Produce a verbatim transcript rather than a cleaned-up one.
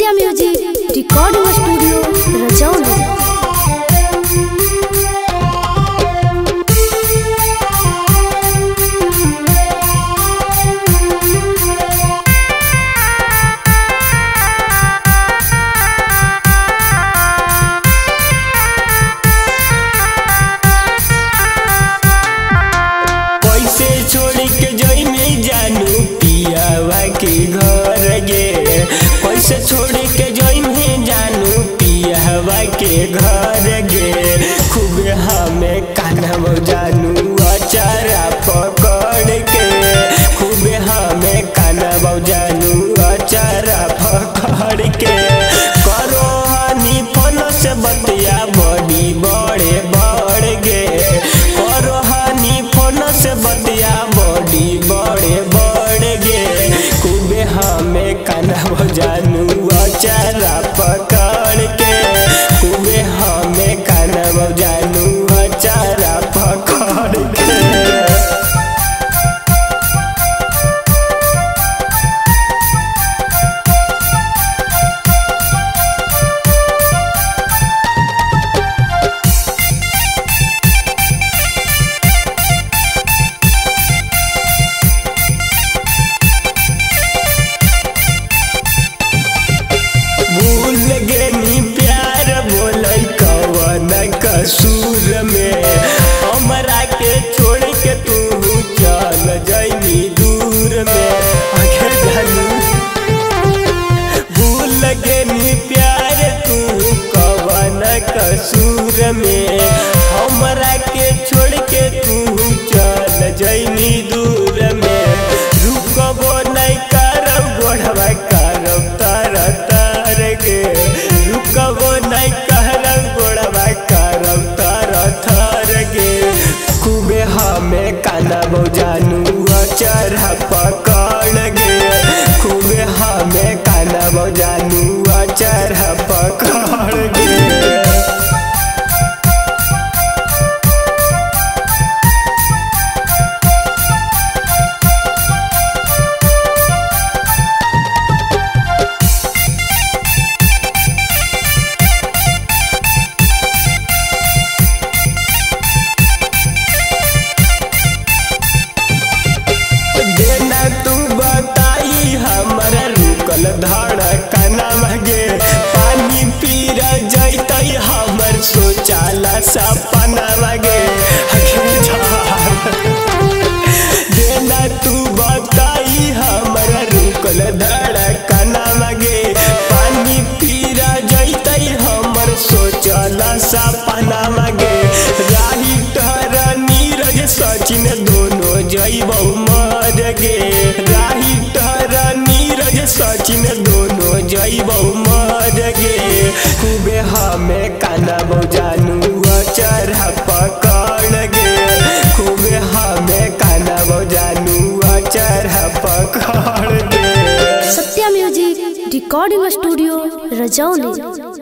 सत्या music recording studio Rajauli. छोड़ के जई नहीं जानू पियावा के घर गे, पैसे छोड़ के जई नहीं जानू पियावा के घर गे। खूब हमें कान्हा जानू अचारा पकड़ के, खूब हमें कान्हा जानू अचारा पकड़ के। करो हानि फोन से बतिया बड़ी बड़े बढ़ गे, करो हानि फोन से बतिया बड़ी बड़े बढ़ गे। खूबे हमें कान्हा जानू अचारा पकड़ के, खूबे हमें कान्हा जानू अचारा पकड़ के। कसूर में हमरा के छोड़ के तू चल जाइनी दूर में, आगे जानू भूल गेनी प्यार तू कवन कसूर में। हमरा के छोड़ के तू चल जाइनी दूर में, रुकबो नहीं करब गोढ़वा करब तर तर गे, रुकबो नहीं करब गोढ़वा करब तर थर गे। खूबे हमें कान्हा जानू अचारा पकड़ गे, खूबे हमें कान्हा जानू अचारा पकड़ गे। धड़कना मगे पानी पी जैते हमर सोचाला सपना मगे। देना तू बताई हमरा रुकल धड़कना मगे, पानी पी जैते हमर सोचाला सपना मगे। राही टहर नीरज सचिन दोनों जइबौ मर गे, राही टहर नीरज सचिन दोनों जइबौ मर गे। खूबे हमें कान्हा जानू अचारा पकड़ गे, खूबे हमें कान्हा जानू अचारा पकड़ गे। सत्या म्यूजिक रिकॉर्डिंग स्टूडियो रजौली।